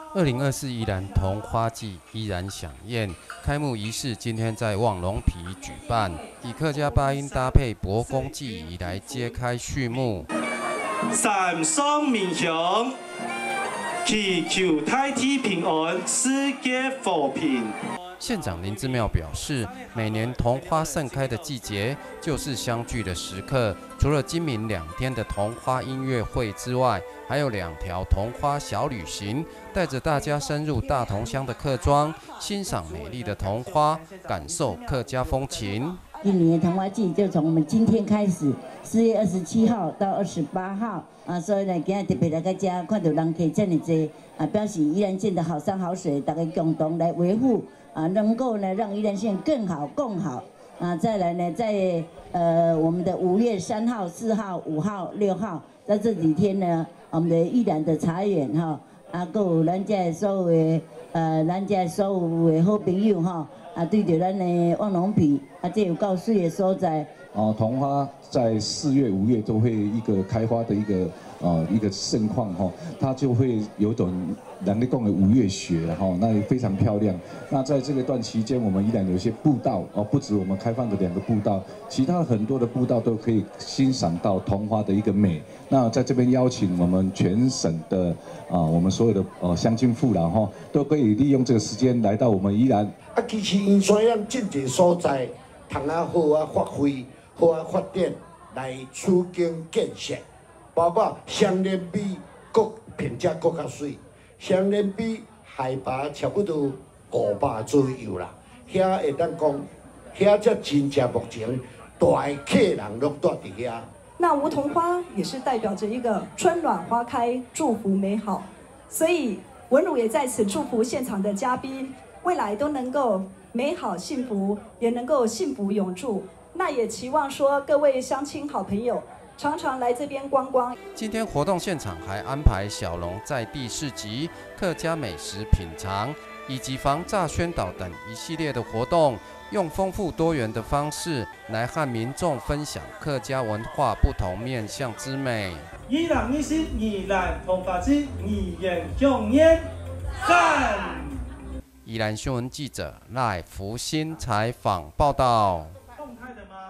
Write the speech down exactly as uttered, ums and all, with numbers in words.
二零二四宜兰桐花季依然响艳，开幕仪式今天在望龙皮举办，以客家八音搭配博公祭仪来揭开序幕。 三双面向，祈求大地平安，世界和平。 县长林之妙表示，每年桐花盛开的季节就是相聚的时刻。除了今明两天的桐花音乐会之外，还有两条桐花小旅行，带着大家深入大同乡的客庄，欣赏美丽的桐花，感受客家风情。 今年的桐花季就从我们今天开始，四月二十七号到二十八号啊，所以呢，今日特别来个家看到人客这么多啊，表示宜兰县的好山好水，大家共同来维护。 啊，能够呢让宜兰县更好、更好啊！再来呢，在呃我们的五月三号、四号、五号、六号，在这几天呢，我们的宜兰的茶园哈，啊，还有咱家所有的呃，咱家所有的好朋友哈，啊，对着咱的望龙皮啊，这有够水的所在。 哦，桐花在四月、五月都会一个开花的一个呃一个盛况哈，它就会有种人类讲的五月雪哈，那也非常漂亮。那在这个段期间，我们依然有一些步道哦，不止我们开放的两个步道，其他很多的步道都可以欣赏到桐花的一个美。那在这边邀请我们全省的啊，我们所有的呃乡亲父老哈，都可以利用这个时间来到我们宜兰。 啊，其实因虽然真济所在，通啊好啊发挥。 好啊，发展来促进建设，包括双连比国评价国较水，双连比海拔差不多五百左右啦。遐会当讲，遐才真正目前大的客人拢住伫遐。 那梧桐花也是代表着一个春暖花开，祝福美好。所以文儒也在此祝福现场的嘉宾，未来都能够美好幸福，也能够幸福永驻。 那也期望说各位乡亲好朋友常常来这边观光。 今天活动现场还安排小农在地市集、客家美食品尝以及防诈宣导等一系列的活动，用丰富多元的方式来和民众分享客家文化不同面向之美。 宜兰一心，宜兰桐花季，宜言永年赞。 宜兰新闻记者赖福新采访报道。